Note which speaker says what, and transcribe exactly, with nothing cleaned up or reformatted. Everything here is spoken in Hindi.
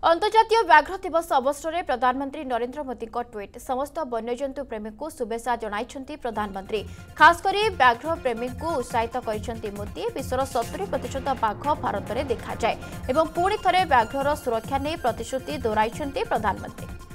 Speaker 1: अंतर्जातीय व्याघ्र दिवस अवसर में प्रधानमंत्री नरेंद्र मोदी ट्वीट समस्त वन्यजंतु प्रेमी को शुभेच्छा जणाइछन्ति प्रधानमंत्री खासकर व्याघ्र प्रेमी को उत्साहित कर मोदी विश्वर सत्तरी प्रतिशत बाघ भारत में देखा जाए एवं पुणी थे व्याघ्र सुरक्षा नहीं प्रतिश्रुति दोहराइछन्ति प्रधानमंत्री।